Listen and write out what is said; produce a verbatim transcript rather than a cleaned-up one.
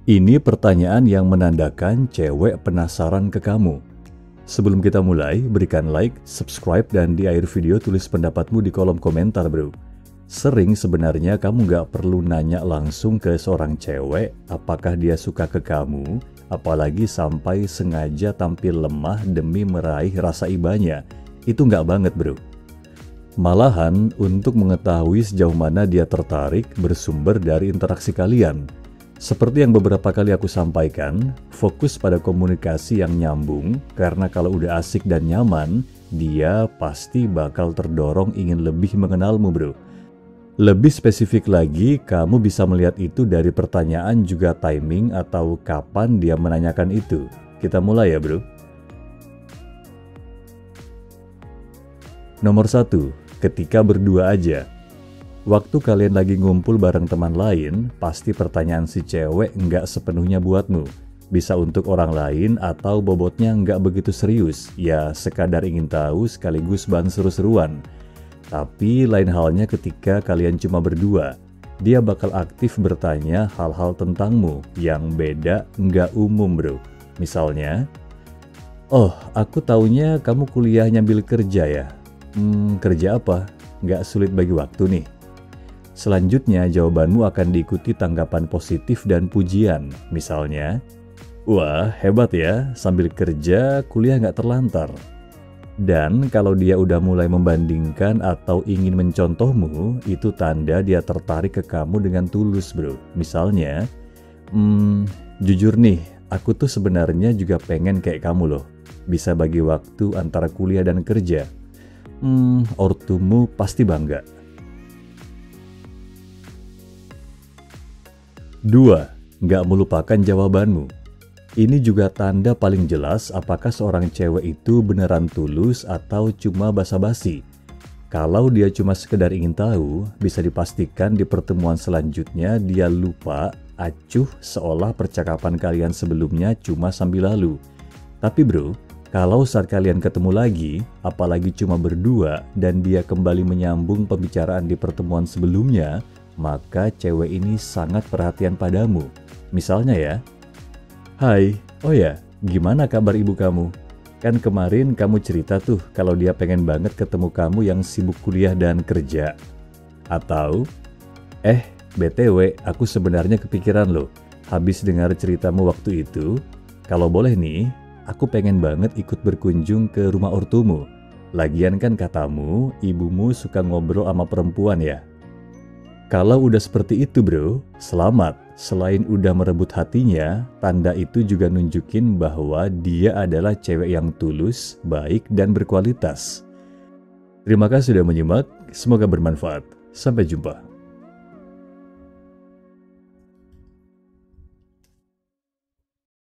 Ini pertanyaan yang menandakan cewek penasaran ke kamu. Sebelum kita mulai, berikan like, subscribe, dan di akhir video tulis pendapatmu di kolom komentar bro. Sering sebenarnya kamu gak perlu nanya langsung ke seorang cewek apakah dia suka ke kamu, apalagi sampai sengaja tampil lemah demi meraih rasa ibanya. Itu gak banget bro. Malahan untuk mengetahui sejauh mana dia tertarik bersumber dari interaksi kalian. Seperti yang beberapa kali aku sampaikan, fokus pada komunikasi yang nyambung, karena kalau udah asik dan nyaman, dia pasti bakal terdorong ingin lebih mengenalmu bro. Lebih spesifik lagi, kamu bisa melihat itu dari pertanyaan juga timing atau kapan dia menanyakan itu. Kita mulai ya bro. Nomor satu, ketika berdua aja. Waktu kalian lagi ngumpul bareng teman lain, pasti pertanyaan si cewek nggak sepenuhnya buatmu. Bisa untuk orang lain atau bobotnya nggak begitu serius, ya sekadar ingin tahu sekaligus bahan seru-seruan. Tapi lain halnya ketika kalian cuma berdua, dia bakal aktif bertanya hal-hal tentangmu yang beda nggak umum bro. Misalnya, oh aku taunya kamu kuliah nyambil kerja ya? Hmm, kerja apa? Nggak sulit bagi waktu nih. Selanjutnya jawabanmu akan diikuti tanggapan positif dan pujian. Misalnya, wah hebat ya, sambil kerja kuliah nggak terlantar. Dan kalau dia udah mulai membandingkan atau ingin mencontohmu, itu tanda dia tertarik ke kamu dengan tulus bro. Misalnya, hmm, jujur nih, aku tuh sebenarnya juga pengen kayak kamu loh. Bisa bagi waktu antara kuliah dan kerja. Hmm, ortumu pasti bangga. Dua, nggak melupakan jawabanmu. Ini juga tanda paling jelas apakah seorang cewek itu beneran tulus atau cuma basa-basi. Kalau dia cuma sekedar ingin tahu, bisa dipastikan di pertemuan selanjutnya dia lupa, acuh seolah percakapan kalian sebelumnya cuma sambil lalu. Tapi bro, kalau saat kalian ketemu lagi, apalagi cuma berdua dan dia kembali menyambung pembicaraan di pertemuan sebelumnya, maka cewek ini sangat perhatian padamu. Misalnya ya, hai, oh ya, gimana kabar ibu kamu? Kan kemarin kamu cerita tuh kalau dia pengen banget ketemu kamu yang sibuk kuliah dan kerja. Atau, eh, B T W aku sebenarnya kepikiran loh, habis dengar ceritamu waktu itu, kalau boleh nih, aku pengen banget ikut berkunjung ke rumah ortumu. Lagian kan katamu, ibumu suka ngobrol sama perempuan ya. Kalau udah seperti itu bro, selamat. Selain udah merebut hatinya, tanda itu juga nunjukin bahwa dia adalah cewek yang tulus, baik, dan berkualitas. Terima kasih sudah menyimak, semoga bermanfaat. Sampai jumpa.